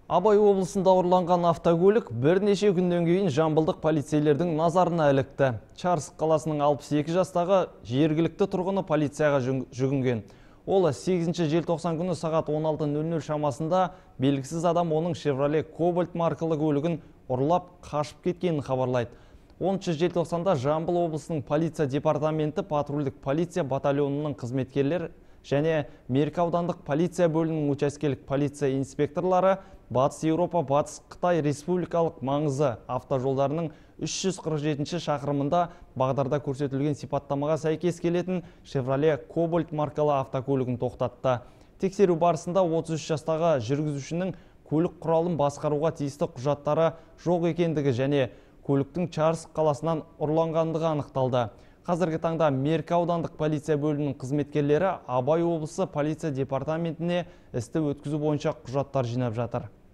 Абай облысында ұрланған автокөлік бірнеше күннен кейін жамбылдық полицейлердің назарына ілікті. Чарск қаласының 62 жастағы жергілікті тұрғыны полицияға жүгінген. Ол 8 желтоқсан күні сағат 16:00 шамасында белгісіз адам оның Chevrolet Cobalt маркалы көлігін ұрлап қашып кеткенін хабарлайды. 10 желтоқсанда Жамбыл облысының полиция департаменті патрульдік полиция батальонының қызметкерлер және Меркі аудандық полиция бөлімінің учаскелік полиция инспекторлары Батыс Еуропа, Батыс Қытай республикалық маңызы автожолдарының 347 шақырымында бағдарда көрсетілген сипаттамаға сәйкес келетін Chevrolet Cobalt маркалы автокөлігін тоқтатты. Тексеру барысында 33 жастағы жүргізушінің көлік құралын басқаруға тиісті құжаттары жоқ екендігі және көліктің Чарск қаласынан ұрланғандығы анықталды. Қазіргі таңда Меркі аудандық полиция бөлімінің қызметкерлері Абай облысы полиция департаментіне істі өткізу бойынша құжаттар жинап жатыр.